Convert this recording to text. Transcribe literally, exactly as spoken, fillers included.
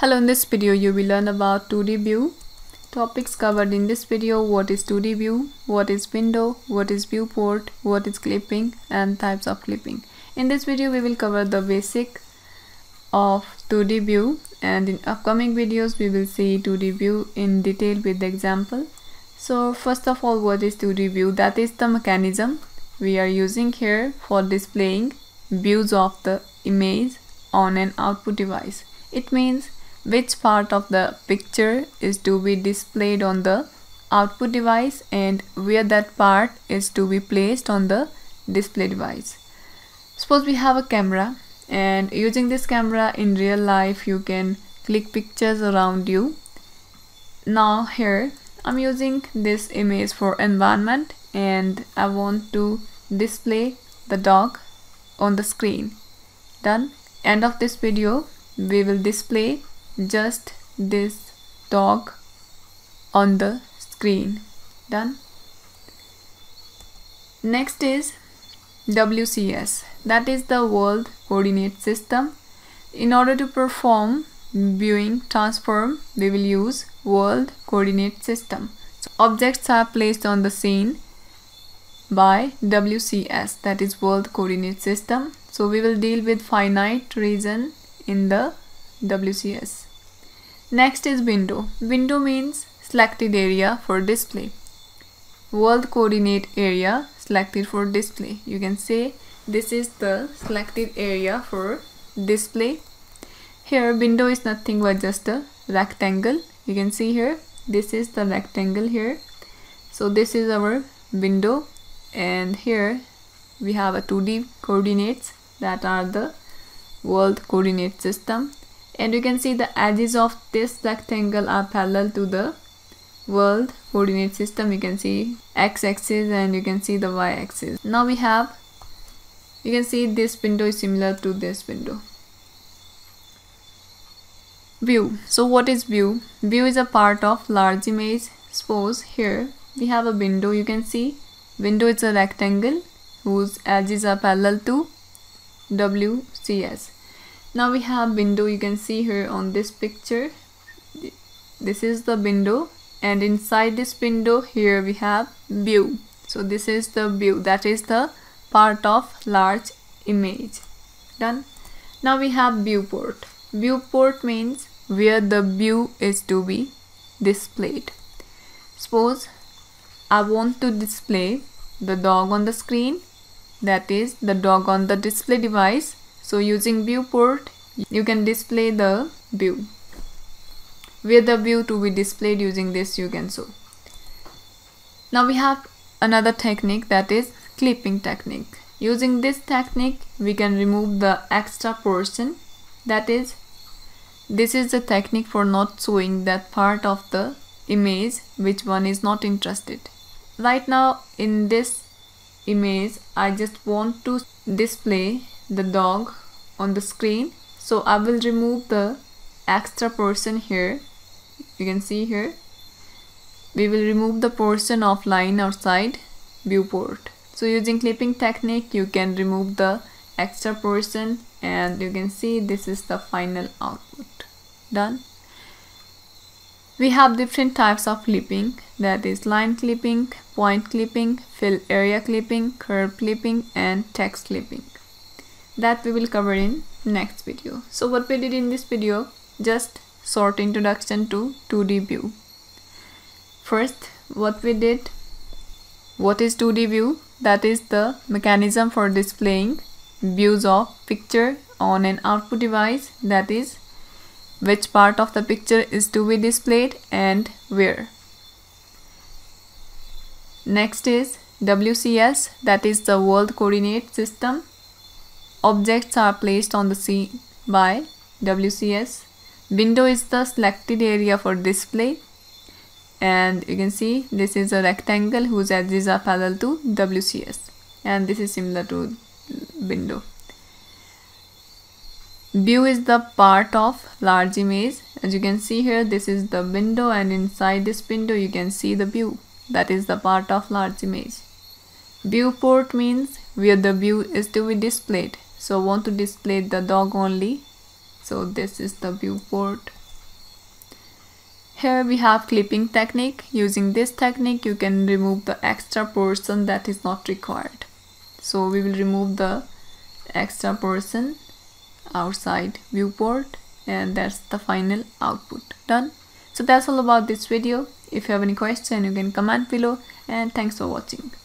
Hello, in this video you will learn about two D view. Topics covered in this video: what is two D view, what is window, what is viewport, what is clipping, and types of clipping. In this video we will cover the basic of two D view, and in upcoming videos we will see two D view in detail with the example. So first of all, what is two D view? That is the mechanism we are using here for displaying views of the image on an output device. It means which part of the picture is to be displayed on the output device and where that part is to be placed on the display device. Suppose we have a camera, and using this camera in real life you can click pictures around you. Now here I'm using this image for environment and I want to display the dog on the screen. Done. End of this video we will display just this dog on the screen. Done. Next is W C S, that is the World Coordinate System. In order to perform viewing transform, we will use World Coordinate System. So objects are placed on the scene by W C S, that is World Coordinate System. So we will deal with finite region in the W C S. Next is window. Window means selected area for display. World coordinate area selected for display. You can say this is the selected area for display. Here window is nothing but just a rectangle. You can see here this is the rectangle here. So this is our window, and here we have a two D coordinates that are the World Coordinate System. And you can see the edges of this rectangle are parallel to the World Coordinate System. You can see x-axis and you can see the y-axis. Now we have, you can see this window is similar to this window. View. So what is view? View is a part of large image. Suppose here we have a window. You can see window is a rectangle whose edges are parallel to W C S. Now we have window. You can see here on this picture, this is the window, and inside this window here we have view. So this is the view, that is the part of large image. Done. Now we have viewport. Viewport means where the view is to be displayed. Suppose I want to display the dog on the screen, that is the dog on the display device. So using viewport you can display the view. Where the view to be displayed, using this you can show. Now we have another technique, that is clipping technique. Using this technique we can remove the extra portion, that is this is the technique for not showing that part of the image which one is not interested. Right now in this image I just want to display the dog on the screen, so I will remove the extra portion here. You can see here we will remove the portion of line outside viewport. So using clipping technique you can remove the extra portion, and you can see this is the final output. Done. We have different types of clipping, that is line clipping, point clipping, fill area clipping, curve clipping, and text clipping. That we will cover in next video. So what we did in this video, just short introduction to two D view. First, what we did, what is two D view? That is the mechanism for displaying views of picture on an output device, that is which part of the picture is to be displayed and where. Next is W C S, that is the World Coordinate System. Objects are placed on the scene by W C S. Window is the selected area for display, and you can see this is a rectangle whose edges are parallel to W C S, and this is similar to window. View is the part of large image. As you can see here, this is the window, and inside this window you can see the view, that is the part of large image. Viewport means where the view is to be displayed. So I want to display the dog only, so this is the viewport. Here we have clipping technique. Using this technique you can remove the extra portion that is not required. So we will remove the extra portion outside viewport, and that's the final output. Done. So that's all about this video. If you have any question you can comment below, and thanks for watching.